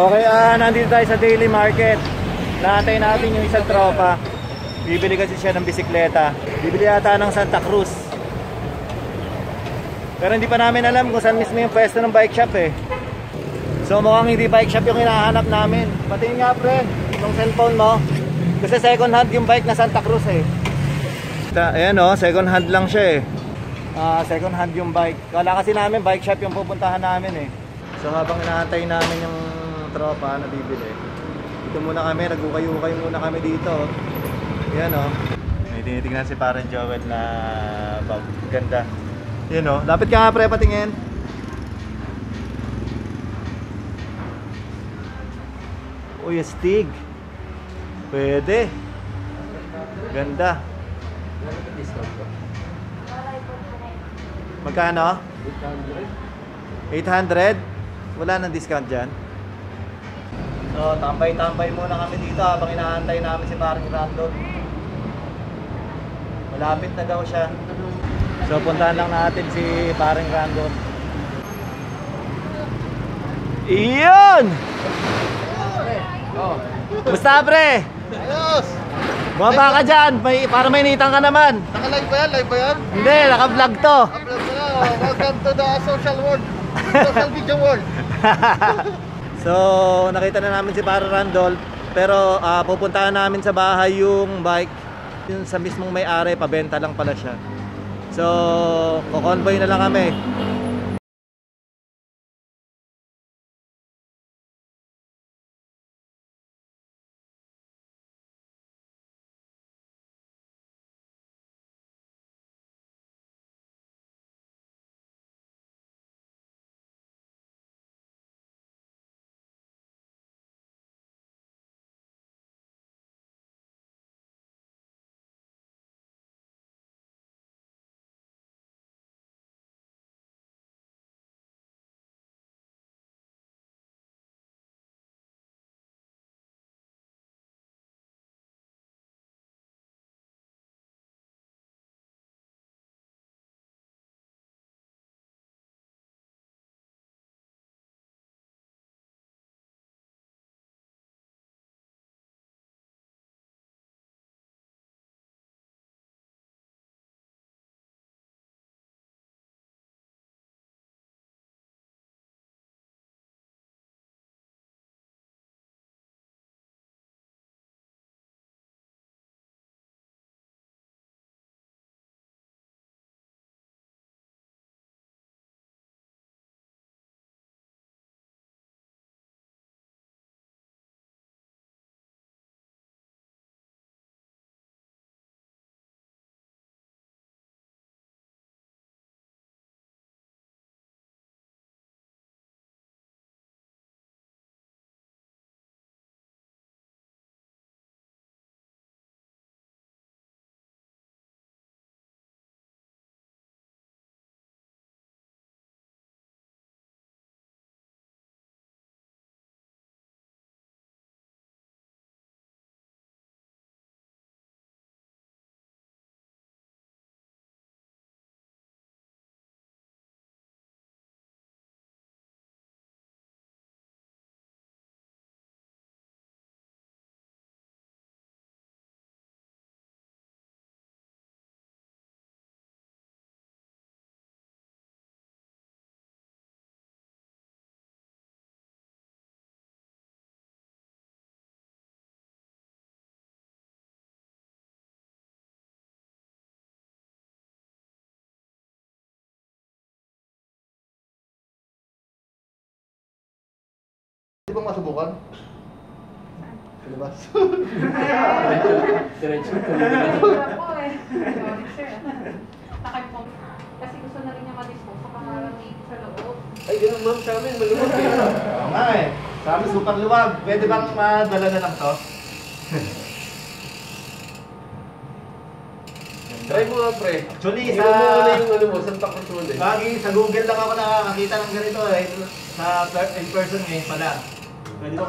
Okay, nandito tayo sa daily market. Naantay natin yung isang tropa. Bibili kasi siya ng bisikleta. Bibili yata ng Santa Cruz. Pero hindi pa namin alam kung saan mismo yung pwesto ng bike shop eh. So mukhang hindi bike shop yung hinahanap namin. Patingin nga friend, yung cellphone mo. Kasi second hand yung bike na Santa Cruz eh. Ayan o, second hand lang siya eh. Second hand yung bike. Kala kasi namin bike shop yung pupuntahan namin eh. So habang inaantay namin yung tropa na bibili, dito muna kami, nagukay-ukay muna kami dito. Yan o. May tinitignan si parang Joel na bag. Ganda. Yan o. Lapit ka nga pre, patingin. Uy, astig. Pwede. Ganda. Magkano? 800? Wala nang discount dyan. So, tambay-tambay muna kami dito habang inaantay namin si parang Randall. Malapit na daw siya. So, puntahan lang natin si parang Randall. Iyon! Basta pre! Ayos! Bumaba ka dyan, para may nitang ka naman. Naka-live ba yan? Live ba yan? Hindi, naka-vlog to. Upload ko na. Welcome to the social world. Social video world. So, nakita na namin si Para Randolph. Pero pupuntahan namin sa bahay yung bike. Yung sa mismong may-ari, pabenta lang pala siya. So, kukonvoy na lang kami. Di ba masubukan? Sa labas. Diretso ko. Ako eh. Sorry sir. Nakipong. Kasi gusto na rin niya ma-dispose sa pangarang dito sa loob. Ay, ganun ma'am sa amin. Maluwag eh. Oo nga eh. Sabi super luwag. Pwede bang madala na lang to? Try mo nga pre. Actually, Tingnan mo ano yung ano mo, Santa Cruz mo eh. lagi sa Google lang ako nakakakita ng ganito eh. In person ngayon pala. Pwede ba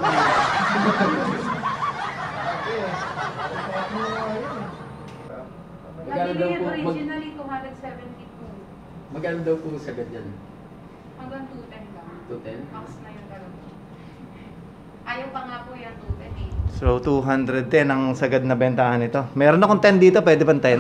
Magkano daw po? Originally 272. Magkano daw po sa ganyan? Hanggang 210 lang. 210? Max na yung talaga. Ayaw pa nga po yan, 210 eh. So 210 ang sagad na bentahan nito. Meron akong 10 dito, pwede bang 10?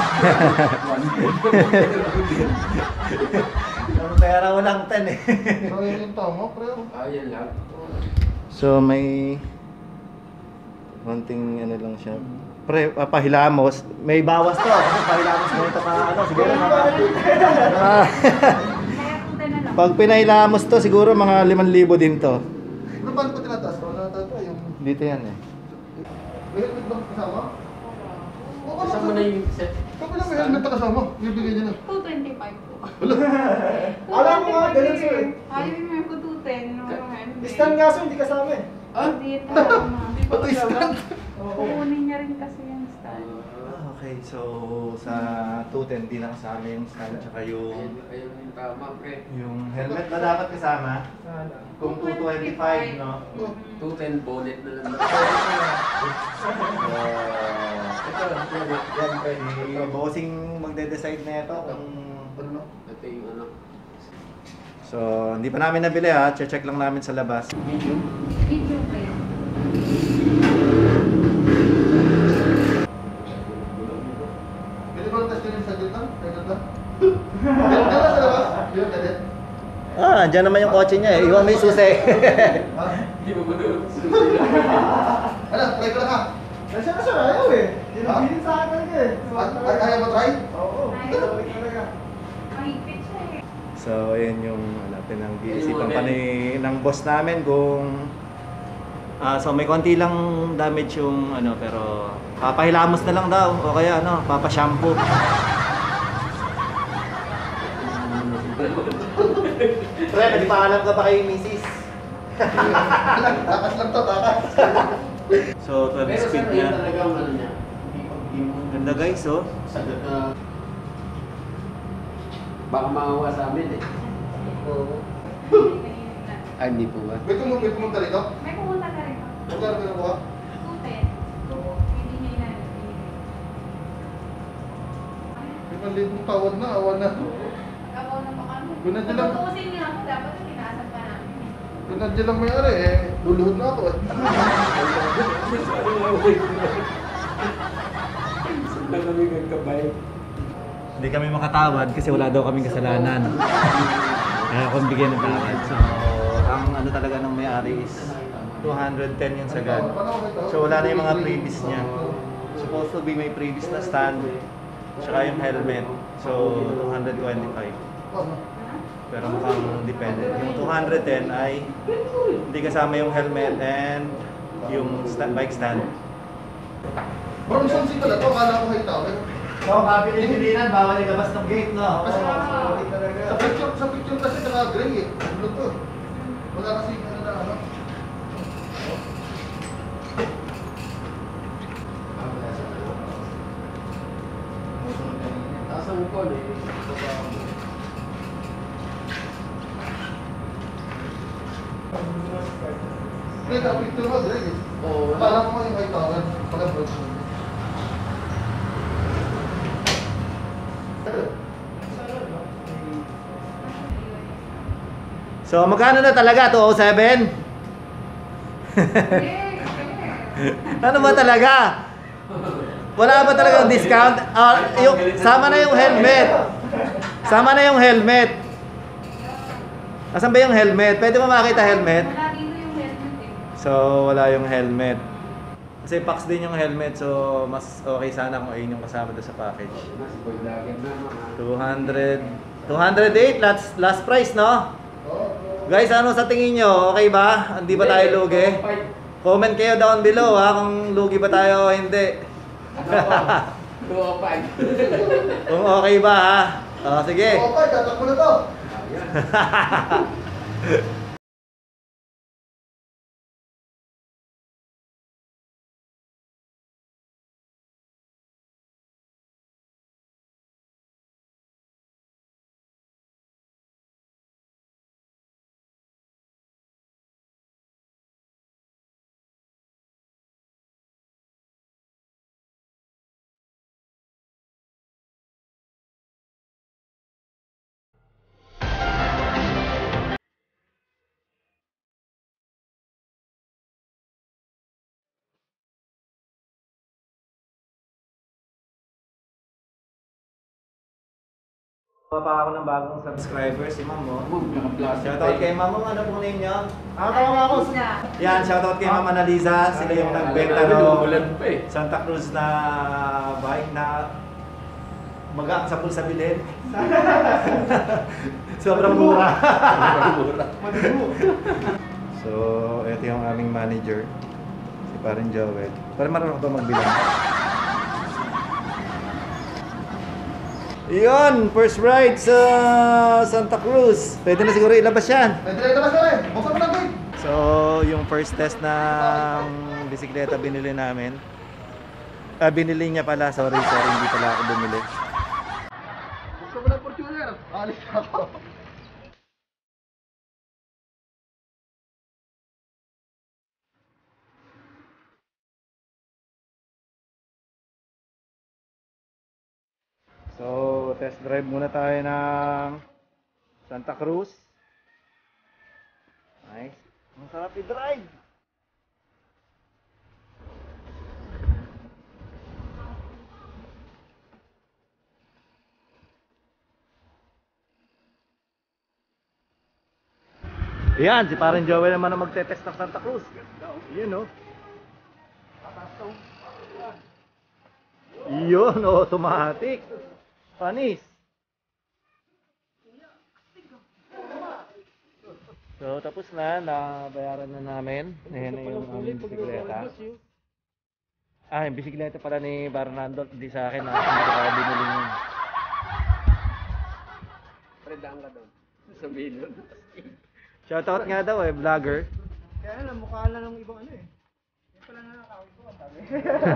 Ang pera ko lang 10 eh. So yun yung tama, pre. Yan lang. So may konting ano lang siya. Pre, pahilamos. May bawas to. Kasi pahilamos mo ito pa ano, siguro mga... Kaya 210 na lang. Pag pinahilamos to, siguro mga 5,000 din to. Ano ba ko tinataas? Wala tata yung... Dito yan eh. May helmet ba kasama? Oo, Kasama na yung set. Kapag lang may helmet na kasama, bibigay niya na. 225 po. Alam mo nga, ganun sir. Ayaw mo ko 210. No, helmet. Stand nga sir, hindi kasama eh. Hindi tama. Pati stand. Kukunin niya rin kasi yung stand. Okay, so sa 210 di na kasama yung stand tsaka Ayun yung tama, pre. yung helmet na dapat kasama. Kung 225, no? 210 bonnet na lang. Ito, yan pwede. Bossing magde-decide na ito kung... Ano? Ito yung ano. So, hindi pa namin nabili ha. Check lang namin sa labas. Medium. Video kayo. Pwede ba test din sa gitna? Kaya lang? Ganun sa labas? Yun, ganun. Dyan naman yung kotse niya eh. Iwan mo yung susi. Ha? Hindi mo ba doon? Ano, try ko lang ha. Kasi na sir, ayaw eh. Ha? Pinagbilin sa akin talaga eh. Kaya mo try? Oo, sorry talaga. Mahigpit siya eh. So, ayan yung ano, pinag-iisipan pa ng boss namin kung... so, may konti lang damage yung ano, pero papahilamos na lang daw o kaya ano, papashampoo. Pre, nagpaalam ka ba kay misis? Takas lang to, takas. So, 12 Pero speed sir, niya. yun talaga ang ano niya. Ganda guys, oh. Sagot na... Baka maawa sa amin eh. Oo. Ay, hindi po ba? May pumunta rito? May pumunta ka rin. Magkano ka nakuha? 210. Hindi niya ilan. 5,000 tawad na, awan na. Ako na pa kami. Gunad niya lang. Tutuusin niya ako, dapat yung tinaasan pa namin. Kung nandiyan lang may-ari eh, luluhod na ako eh. Saan kami gagkabay? Hindi kami makatawad kasi wala daw kaming kasalanan. Kaya akong bigyan ng tawad. So, ang ano talaga ng may-ari is 210 yung sagad. So, wala na yung mga previous niya. Supposed to be may previous na stand, tsaka yung helmet. So, 225. Pero mukhang depende. Yung 210 ay hindi kasama yung helmet and yung bike stand. Bro, saan si pala to? Akala ko kayo tao eh. So, kapili-pilinan, bawal ilabas ng gate, no? Kasi sorry talaga. sa picture kasi naka-gray eh. Blue to. Wala kasi ano na ano. Taas ang call eh. Hindi, naka-picture mo gray eh. Oo. Akala ko nga yung kayo tao eh. Pala bro. So, magkano na talaga? 207? Ano ba talaga? Wala ba talagang discount? Sama na yung helmet. Sama na yung helmet. Asan ba yung helmet? Pwede mo makita helmet? Wala dito yung helmet eh. So, wala yung helmet. Kasi packs din yung helmet, so mas okay sana kung ayun yung kasama doon sa package. Mas boy vlogger na mga... 208, last price, no? Guys, ano sa tingin nyo? Okay ba? Hindi ba tayo lugi? Comment kayo down below ha kung lugi ba tayo o hindi. 205. Kung okay ba ha? O, sige. Okay, tatakbo na to. Ayan. Pa ako ng bagong subscriber, si Ma'am mo. Naka-plastic Shoutout kay Ma'am. Ano pong name niyo? Tama ako. Yan, shoutout kay Ma'am Annalisa. Sila yung nagbenta Umulan ng pa eh. Santa Cruz na bike na magaan sa pulsa bilhin. Sobrang mura. So, ito yung aming manager. Si Parin Joel. Parang marunong ba magbilang? Iyon, first ride sa Santa Cruz. Pwede na siguro ilabas yan. Pwede na ilabas na rin. Buksan mo na gate. So, yung first test ng bisikleta binili namin. Binili niya pala, sorry, hindi pala ako bumili. Buksan mo na Fortuner. Alis na ako. So, test drive muna tayo ng Santa Cruz. Nice. Ang sarap i-drive. Yan, si parang Joel naman ang magte-test ng Santa Cruz. Yun, oh. Yun, automatic. Panis. So, tapos na. Nabayaran na namin. Ayan na yung aming bisikleta. Yung bisikleta pala ni Barnando. Hindi sa akin. Hindi ko kaya binili yun. Predaan ka doon. Sa bilon. Shoutout nga daw vlogger. Kaya lang, mukha na ng ibang ano eh. Yung pala na nakawin ko, ang dami.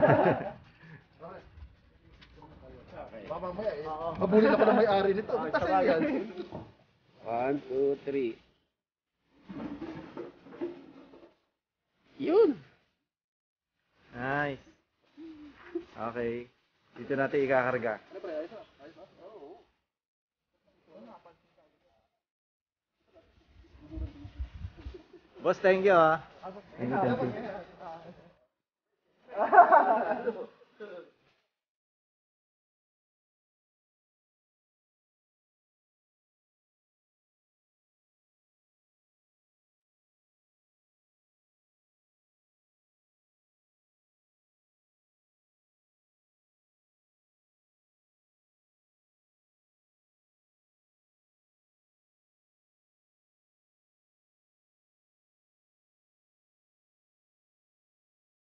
Mamaya eh. Mabulin ako ng may-ari nito. Kasi yan. 1, 2, 3. Yun. Nice. Okay. Dito natin ikakarga. Boss, thank you ah. Thank you, thank you.